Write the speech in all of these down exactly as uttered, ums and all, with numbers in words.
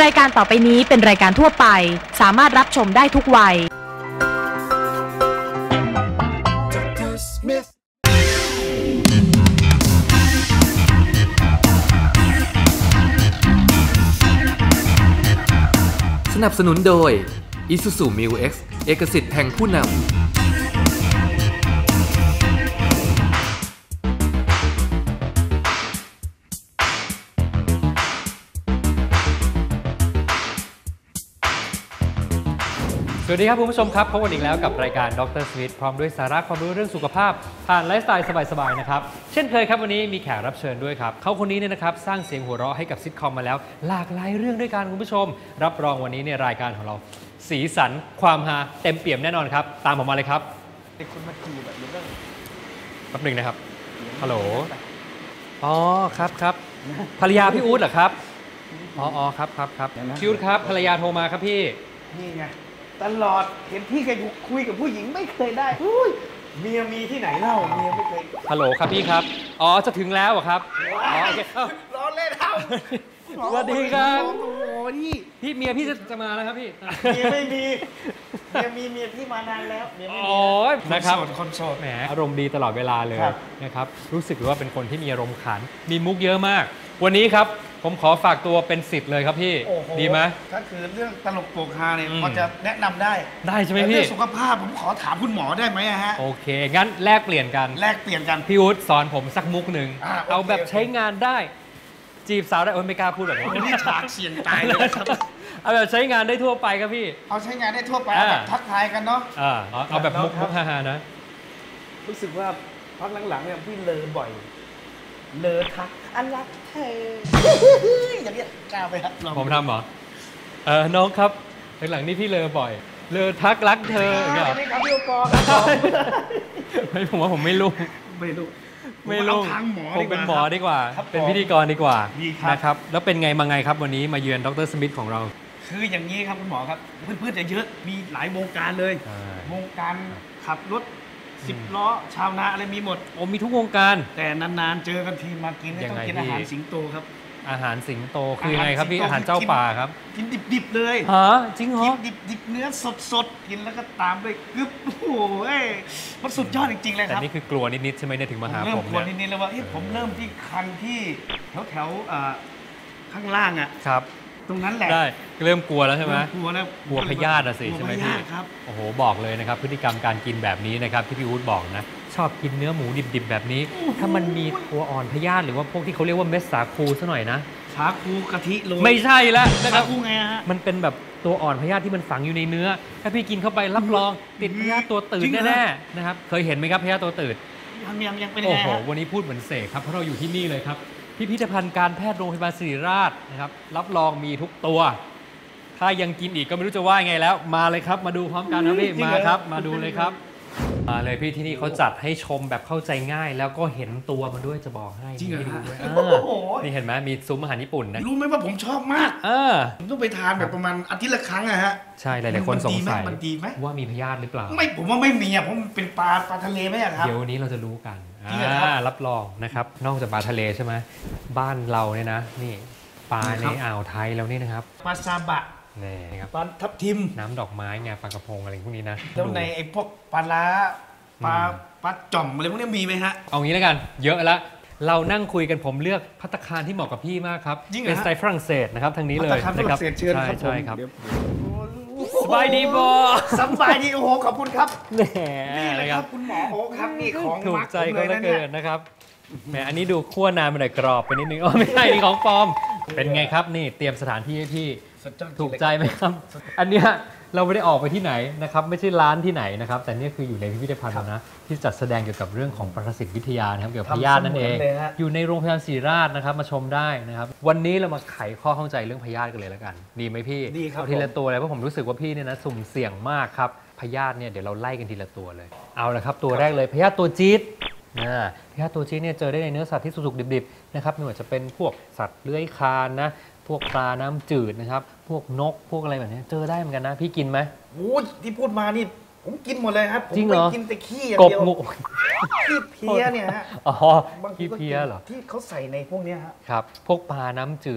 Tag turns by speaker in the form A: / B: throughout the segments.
A: ายการต่อไปนี้เป็นรายการทั่วไปสามารถรับชมได้ทุกวัย
B: สนับสนุนโดย Isuzu Mu-X เอกสิทธิ์แห่งผู้นำ
C: สวัสดีครับคุณผู้ชมครับพบกันอีกแล้วกับรายการดรสมิธพร้อมด้วยสาระความรู้เรื่องสุขภาพผ่านไลฟ์สไตล์สบายๆนะครับเช่นเคยครับวันนี้มีแขกรับเชิญด้วยครับเขาคนนี้เนี่ยนะครับสร้างเสียงหัวเราะให้กับซิทคอมมาแล้วหลากหลายเรื่องด้วยกันคุณผู้ชมรับรองวันนี้เนี่ยรายการของเราสีสันความฮาเต็มเปี่ยมแน่นอนครับตามผมมาเลยครับเด็กคนมาจีบแบบนี้ก็แป๊บหนึ่งนะครับฮัลโหลอ๋อครับครับภรรยาพี่อู๊ดเหรอครับอ๋ออ๋อครับครับครับพี่อู๊ดครับภรรยาโทรมาครับพี่
D: นี่ไงตลอดเห็นพี่แกคุยกับผู้หญิงไม่เคยได้เมียมีที่ไหนเล่าเมียไม่เคย
C: ฮัลโหลครับพี่ครับอ๋อจะถึงแล้วครับอ๋อโอเค
D: ร้อนเล่นเท่า
C: สวัสดีครับ
D: โอ้โหนี่
C: พี่เมียพี่จะมาแล้วครับพี่
D: เมียไม่มีเมียมีเมียพี่มานานแล้วเมียไม่มี
C: โอ้ยนะครับ
D: คนโสด
C: แหมอารมณ์ดีตลอดเวลาเลยนะครับรู้สึกว่าเป็นคนที่มีอารมณ์ขันมีมุกเยอะมากวันนี้ครับผมขอฝากตัวเป็นศิษย์เลยครับพี่ดีไหม
D: ถ้าคือเรื่องตลกโปกฮาเนี่ยพอจะแนะนำได้
C: ได้ใช่ไหมพี่
D: เรื่องสุขภาพผมขอถามคุณหมอได้ไหมฮะ
C: โอเคงั้นแลกเปลี่ยนกัน
D: แลกเปลี่ยนกัน
C: พี่อุ๊ดสอนผมสักมุกหนึ่งเอาแบบใช้งานได้จีบสาวได้โอ้ยไม่กล้าพูดแบบนี้
D: นี่ฉากเสี่ยงตายเลยครับ
C: เอาแบบใช้งานได้ทั่วไปครับพี่
D: เอาใช้งานได้ทั่วไปแบบทักทายกันเนาะ
C: เอาแบบมุกมุกฮาๆนะ
D: รู้สึกว่าพักหลังๆเนี่ยพี่เลอบ่อยเลอทักอันรักเธออย่างนี้กล้าไปครับ
C: ผมทำเหรอเออน้องครับหลังๆนี่พี่เลอบ่อยเลอทักรักเธออย่างเงี้ย
D: ไม่ครับพี่โอปอครับ
C: ไม่ผมว่าผมไม่รู้
D: ไม่รู้
C: ไม่รู้ผมเป็นหมอดีกว่าเป็นพิธีกรดีกว่านะครับแล้วเป็นไงมาไงครับวันนี้มาเยือนดร.สมิธของเรา
D: คืออย่างนี้ครับคุณหมอครับเพื่อนๆจะเยอะมีหลายวงการเลยวงการขับรถสิบล้อชาวนาอะไรมีหมด
C: โอ้มีทุกวงการ
D: แต่นานๆเจอกันทีมากินต้องกินอาหารสิงโตครับ
C: อาหารสิงโตคือไงครับพี่อาหารเจ้าป่าครับ
D: กินดิบๆเลย
C: ฮะจริงเหรอ
D: กินดิบๆเนื้อสดๆกินแล้วก็ตามด้วยกึ๊บโอ้โหมันสุดยอดจริงๆเลยครับ
C: แต่นี่คือกลัวนิดๆใช่ไหมเนี่ยถึงมาหาผมเนี่ย
D: เริ่มกลัวนิดๆแล้วว่าผมเริ่มที่คันที่แถวๆข้างล่างอ่ะ
C: ครับ
D: ตรงนั้นแหละ
C: ได้เริ่มกลัวแล้วใช่ไหม
D: กลัวแล้ว
C: กลัวพยาธิอะสิใช่ไหมพี่โอ้โหบอกเลยนะครับพฤติกรรมการกินแบบนี้นะครับที่พี่อู๊ดบอกนะชอบกินเนื้อหมูดิบๆแบบนี้ถ้ามันมีตัวอ่อนพยาธิหรือว่าพวกที่เขาเรียกว่าเม็ดสาคูซะหน่อยนะ
D: สาคูกะทิโรย
C: ไม่ใช่แล้วนะครับ
D: สาคูไงฮะ
C: มันเป็นแบบตัวอ่อนพยาธิที่มันฝังอยู่ในเนื้อถ้าพี่กินเข้าไปรับรองติดพยาธิตัวตื่นแน่ๆนะครับเคยเห็นไหมครับพยาธิตัวตื่น
D: ยังยังยังเป็นไง
C: โอ้โหวันนี้พูดเหมือนเสกครับเพราะเราอยู่ที่นี่เลยครับพิพิธภัณฑ์การแพทย์โรงพยาบาลศิริราชนะครับรับรองมีทุกตัวถ้ายังกินอีกก็ไม่รู้จะว่าไงแล้วมาเลยครับมาดูพร้อมกันนะพี่มาครับมาดูเลยครับมาเลยพี่ที่นี่เขาจัดให้ชมแบบเข้าใจง่ายแล้วก็เห็นตัวมันด้วยจะบอกให้
D: จริงเหรอ
C: นี่เห็นไหมมีซุ้มอาหารญี่ปุ่นนะ
D: รู้ไหมว่าผมชอบมากผมต้องไปทานแบบประมาณอาทิตย์ละครั้งอะฮะ
C: ใช่หลายๆคนสงสัย
D: มันดีไหม
C: ว่ามีพยาธิหรือเปล่า
D: ไม่ผมว่าไม่มีอะผมเป็นปลาปลาทะเลไหมครับ
C: เดี๋ยววันนี้เราจะรู้กันรับรองนะครับนอกจากปลาทะเลใช่ไหมบ้านเราเนี่ยนะนี่ปลาในอ่าวไทยแล้วนี่นะครับ
D: ปลาซาบะ
C: นี่ครับ
D: ปลาทับทิม
C: น้ำดอกไม้ไงปลากระพงอะไรพวกนี้นะ
D: แล้วในไอ้พวกปลาล้าปลาปลาจ่อมอะไรพวกนี้มีไหมฮะ
C: เอางี้แล้วกันเยอะแล้วเรานั่งคุยกันผมเลือกภัตตาคารที่เหมาะกับพี่มากครับเป็นสไตล์ฝรั่งเศสนะครับทางนี้เลย
D: นะครับใช่
C: ใช่ครับสบายดีบอ
D: สบายดีโอ้โหขอบคุณครับ
C: นี่
D: เลยครับคุณหมอโอ้ครับนี่ของ
C: ถูกใจก็แล้วเกินนะครับแหมอันนี้ดูคั่วนานไปหน่อยกรอบไปนิดนึงอ๋อไม่ใช่นี่ของปลอมเป็นไงครับนี่เตรียมสถานที่ให้พี่ถูกใจไหมครับอันเนี้ยเราไม่ได้ออกไปที่ไหนนะครับไม่ใช่ร้านที่ไหนนะครับแต่นี่คืออยู่ในพิพิธภัณฑ์นะที่จัดแสดงเกี่ยวกับเรื่องของปรสิตวิทยานะครับเกี่ยวกับพยาธินั่นเองอยู่ในโรงพยาบาลศิริราชนะครับมาชมได้นะครับวันนี้เรามาไขข้อข้องใจเรื่องพยาธิกันเลยแล้วกันดีไหมพี่
D: ดีครับ
C: ทีละตัวเลยเพราะผมรู้สึกว่าพี่เนี่ยนะสุ่มเสี่ยงมากครับพยาธิเนี่ยเดี๋ยวเราไล่กันทีละตัวเลยเอาละครับตัวแรกเลยพยาธิตัวจี๊ดนะพยาธิตัวจี๊ดเนี่ยเจอได้ในเนื้อสัตว์ที่สุกๆดิบๆนะครับไม่ว่าจะเป็นพวกสัตว์เลื้อยคลานนะพวกปลาน้ำจืดนะครับพวกนกพวกอะไรแบบนี้เจอได้เหมือนกันนะพี่กินไหม
D: โอ้ที่พูดมานี่ผมกินหมดเลยครับ
C: จริงเหรอ
D: กินแต่ขี้อย่างเดียว
C: กบงู
D: ขี้เพี้ยเนี่ยฮะ
C: อ๋อขี้เพี้ยเหรอ
D: ที่เขาใส่ในพวกนี้ครับ
C: ครับพวกปลาน้ำจืด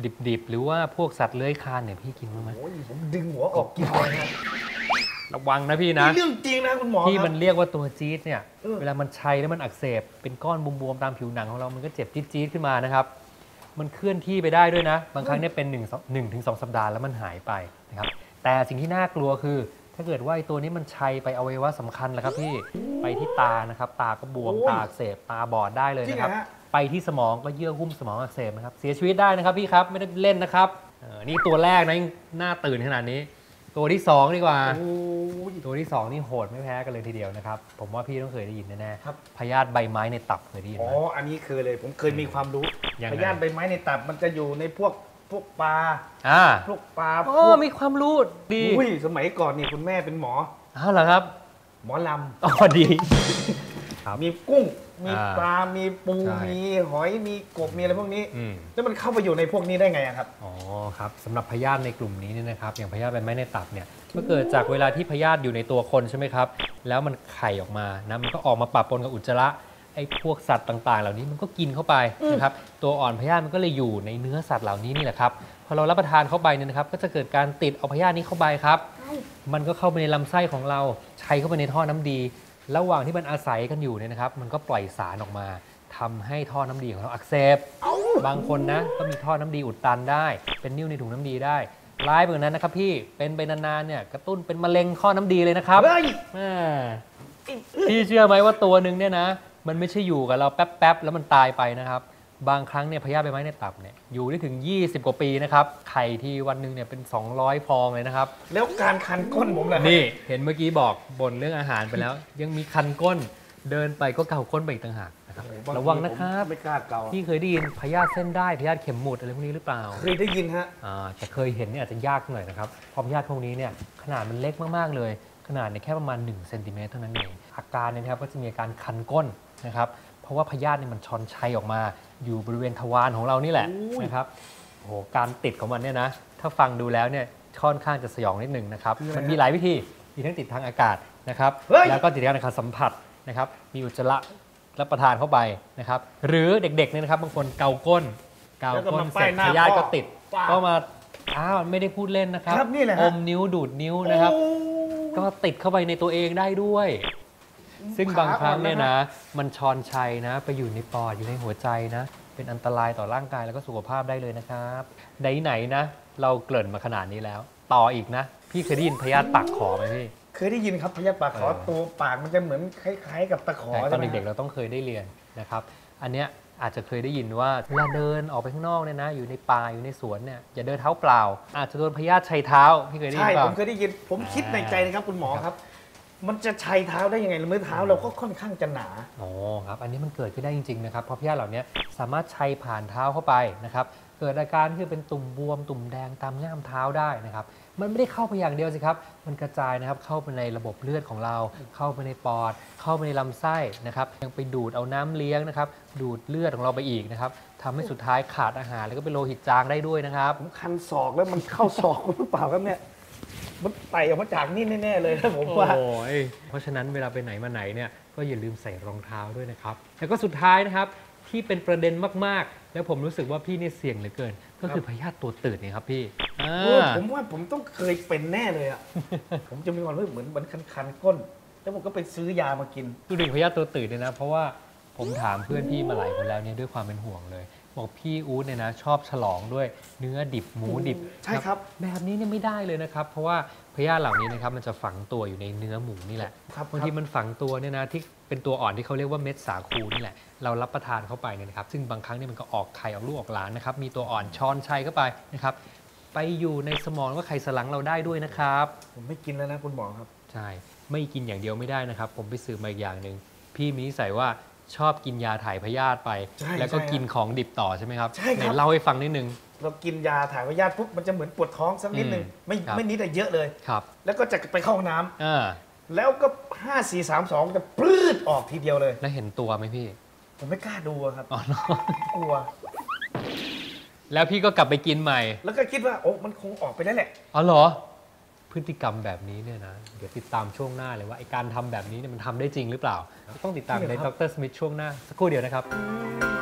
C: ดิบๆหรือว่าพวกสัตว์เลื้อยคลานเนี่ยพี่กินบ้างไหม
D: โอ้ยผมดึงหัวออกกินเลยนะ
C: ระวังนะพี่นะ
D: นี่เรื่องจริงนะคุณหมอ
C: ที่
D: ครับ
C: มันเรียกว่าตัวจี๊ดเนี่ย
D: เออ
C: เวลามันชัยแล้วมันอักเสบเป็นก้อนบวมๆตามผิวหนังของเรามันก็เจ็บจี๊ดๆขึ้นมานะครับมันเคลื่อนที่ไปได้ด้วยนะบางครั้งเนี่ยเป็นหนึ่งหนึ่งถึงสองสัปดาห์แล้วมันหายไปนะครับแต่สิ่งที่น่ากลัวคือถ้าเกิดว่าไอ้ตัวนี้มันชัยไปอวัยวะสำคัญแล้วครับพี่ไปที่ตานะครับตาก็บวมตาอักเสบตาบอดได้เลยนะครับไปที่สมองก็เยื่อหุ้มสมองอักเสบนะครับเสียชีวิตได้นะครับพี่ครับไม่ได้เล่นนะครับเออนี่ตัวแรกนะยังน่าตื่นขนาดนี้ตัวที่สองดีกว่า
D: โอ้ย
C: ตัวที่สองนี่โหดไม่แพ้กันเลยทีเดียวนะครับผมว่าพี่ต้องเคยได้ยินแน่ๆ
D: ครับ
C: พยาธิใบไม้ในตับเคยได้ยิน
D: อ๋
C: ไห
D: อ
C: ม
D: อันนี้เคยเลยผมเคยมีความรู้
C: ยังไง
D: พยาธิใบไม้ในตับมันจะอยู่ในพวกพวกปลา
C: อ่า
D: พวกปลา
C: โอ้
D: พวก
C: มีความรู้ดี
D: อุ้ยสมัยก่อนนี่คุณแม่เป็นหมอ
C: อ้าวเหรอครับ
D: หมอล
C: อ๋อดี ครับ
D: ำมีกุ้ง มี
C: อ่า
D: ปลา มีปู
C: ใช่
D: มีหอย มีกบ มีอะไรพวกนี้
C: อืม
D: แล้วมันเข้าไปอยู่ในพวกนี้ได้ไงอะครับ
C: อ๋อครับสำหรับพยาธิในกลุ่มนี้เนี่ยนะครับอย่างพยาธิใบไม้ในตับเนี่ยก็เกิดจากเวลาที่พยาธิอยู่ในตัวคนใช่ไหมครับแล้วมันไข่ออกมานะมันก็ออกมาปะปนกับอุจจาระไอ้พวกสัตว์ต่างๆ เหล่านี้มันก็กินเข้าไปนะครับตัวอ่อนพยาธิมันก็เลยอยู่ในเนื้อสัตว์เหล่านี้นี่แหละครับพอเรารับประทานเข้าไปเนี่ยนะครับก็จะเกิดการติดเอาพยาธินี้เข้าไปครับมันก็เข้าไปในลำไส้ของเราใช้เข้าไปในท่อน้ำดี ระหว่างที่มันอาศัยกันอยู่เนี่ยนะครับมันก็ปล่อยสารออกมาทำให้ท่อน้ำดีของเราอักเสบบางคนนะก็มีท่อน้ำดีอุดตันได้เป็นนิ่วในถุงน้ำดีได้ร้ายไปกว่านั้นนะครับพี่เป็นไปนานๆเนี่ยกระตุ้นเป็นมะเร็งท่อน้ำดีเลยนะครับ
D: เฮ้ย
C: แม่พี่เชื่อไหมว่าตัวหนึ่งเนี่ยนะมันไม่ใช่อยู่กับเราแป๊บๆแล้วมันตายไปนะครับบางครั้งเนี่ยพยาธิใบไม้ในตับเนี่ยอยู่ได้ถึงยี่สิบกว่าปีนะครับไข่ที่วันหนึ่งเนี่ยเป็นสองร้อยฟองเลยนะครับ
D: แล้วการคันก้นผมเลย
C: นี่เห็นเมื่อกี้บอกบ่นเรื่องอาหารไปแล้ว ยังมีคันก้นเดินไปก็เกาก้นไปอีกต่างหากนะครับระวังนะครับ
D: ไม่กล้าเกา
C: พี่เคยได้ยินพยาธิเส้นได้พยาธิเข็มหมุดอะไรพวกนี้หรือเปล่า
D: เคยได้ยินฮะ
C: อ่าแต่เคยเห็นเนี่ยอาจจะยากหน่อยนะครับเพราะพยาธิพวกนี้เนี่ยขนาดมันเล็กมากๆเลยขนาดเนี่ยแค่ประมาณหนึ่งเซนติเมตรเท่านั้นเองอาการเนี่ยนะครับก็จะมีอาการคันก้นนะครับเพราะว่าพยาธิเนี่ยมันชอนชัยออกมาอยู่บริเวณทวารของเรานี่แหละ
D: โอ้ย
C: นะครับโอ้โหการติดของมันเนี่ยนะถ้าฟังดูแล้วเนี่ยค่อนข้างจะสยองนิดหนึ่งนะครับมันมีหลายวิธีมีทั้งติดทางอากาศนะครับแล้วก็ติดทางการสัมผัสนะครับมีอุจจาระรับประทานเข้าไปนะครับหรือเด็กๆเนี่ยนะครับบางคนเกาก้นเกาก้นเสร็จพยาธิก็ติดก็มาอ้าวไม่ได้พูดเล่นนะครับ
D: ครับนี่แหละ
C: อ
D: ฮะ
C: มนิ้วดูดนิ้วนะครับ
D: โอ้
C: ก็ติดเข้าไปในตัวเองได้ด้วย ซึ่งบางครั้งเนี่ยนะมันชอนชัยนะไปอยู่ในปอดอยู่ในหัวใจนะเป็นอันตรายต่อร่างกายแล้วก็สุขภาพได้เลยนะครับไหนๆนะเราเกริ่นมาขนาดนี้แล้ว ต่ออีกนะพี่เคยได้ยินพยาธิปากขอไหมพี่
D: เคยได้ยินครับพยาธิปากขอ
C: เออ
D: ตัวปากมันจะเหมือนคล้ายๆ กับตะขอ
C: ตอ
D: ใช่
C: น
D: ไหม
C: เด็กๆเราต้องเคยได้เรียนนะครับอันเนี้ยอาจจะเคยได้ยินว่าเวลาเดินออกไปข้างนอกเนี่ยนะอยู่ในป่าอยู่ในสวนเนี่ยอย่าเดินเท้าเปล่า อาจจะโดนพยาธิชัยเท้าพี่เคยได้ยิ
D: ใช่
C: นเป
D: ผ
C: ล่า
D: มเคยได้ยินผมคิดในใจนะครับคุณหมอครับ มันจะชัยเท้าได้ยังไงมือเท้าเราก็ค่อนข้างจะหนา
C: อ๋อครับอันนี้มันเกิดขึ้นได้จริงๆนะครับเพราะพยาธิเหล่านี้สามารถชัยผ่านเท้าเข้าไปนะครับเกิดอาการที่เป็นตุ่มบวมตุ่มแดงตามง่ามเท้าได้นะครับมันไม่ได้เข้าไปอย่างเดียวสิครับมันกระจายนะครับเข้าไปในระบบเลือดของเรา เข้าไปในปอด เข้าไปในลำไส้นะครับยังไปดูดเอาน้ำเลี้ยงนะครับดูดเลือดของเราไปอีกนะครับทำให้สุดท้ายขาดอาหารแล้วก็เป็นโลหิตจางได้ด้วยนะครับ
D: ผมคันศอกแล้วมันเข้าศอกคุณหรือเปล่าครับเนี่ยมันไต่ออกมาจากนี่แน่ๆเลยนะผมว่า
C: โอ้ยเพราะฉะนั้นเวลาไปไหนมาไหนเนี่ยก็อย่าลืมใส่รองเท้าด้วยนะครับแล้วก็สุดท้ายนะครับที่เป็นประเด็นมากๆ แล้วผมรู้สึกว่าพี่เนี่ยเสี่ยงเหลือเกิน ก็คือพยาธิตัวตืดเนี่ยครับพี่อ่า
D: โอ้ผมว่าผมต้องเคยเป็นแน่เลยอ่ะ ผมจะมีความรู้สึกเหมือนเหมือนคันๆก้น แล้วผมก็ไปซื้อยามากิน
C: ดูดิพยาธิตัวตืดเนี่ยนะเพราะว่าผมถามเพื่อนพี่มาหลายคนแล้วเนี่ยด้วยความเป็นห่วงเลยบอกพี่อู๊ดเนี่ยนะชอบฉลองด้วยเนื้อดิบหมูดิบ
D: ใช่ครับ
C: แบบนี้เนี่ยไม่ได้เลยนะครับเพราะว่าพยาธิเหล่านี้นะครับมันจะฝังตัวอยู่ในเนื้อหมูนี่แหละ
D: ครับ
C: บางทีมันฝังตัวเนี่ยนะที่เป็นตัวอ่อนที่เขาเรียกว่าเม็ดสาคูนี่แหละเรารับประทานเข้าไปเนี่ยนะครับซึ่งบางครั้งเนี่ยมันก็ออกไข่ออกลูกออกหลานนะครับมีตัวอ่อนช้อนชัยเข้าไปนะครับไปอยู่ในสมองก็ไข่สลังเราได้ด้วยนะครับ
D: ผมไม่กินแล้วนะคุณหมอครับ
C: ใช่ไม่กินอย่างเดียวไม่ได้นะครับผมไปสืบมาอีกอย่างหนึ่งพี่มีนิสัยว่าชอบกินยาถ่ายพยาธิไป
D: ใช่
C: แล้วก็
D: ใช่
C: กินของดิบต่อใช่ไหมครับ
D: ใช่ครับ
C: ไหนเล่าให้ฟังนิดนึง
D: เรากินยาถ่ายพยาธิปุ๊บมันจะเหมือนปวดท้องสักนิดนึง
C: อืม
D: ไม่
C: ครับ
D: ไม่นิดแต่เยอะเลย
C: ครับ
D: แล้วก็จะไปเข้าห้องน้ำ
C: อ่า
D: แล้วก็ห้าสี่สามสองจะปลื้ดออกทีเดียวเลย
C: แล้วเห็นตัวไหมพี่
D: ผมไม่กล้าดูอะครับ
C: อ๋อ
D: กลัว
C: แล้วพี่ก็กลับไปกินใหม่
D: แล้วก็คิดว่าโอ้มันคงออกไปแล้วแหละ
C: อ๋อเหรอ พฤติกรรมแบบนี้เนี่ยนะ เดี๋ยวติดตามช่วงหน้าเลยว่าไอการทำแบบนี้เนี่ยมันทำได้จริงหรือเปล่า ต้องติดตามในดรสมิธช่วงหน้า สักครู่เดียวนะครับ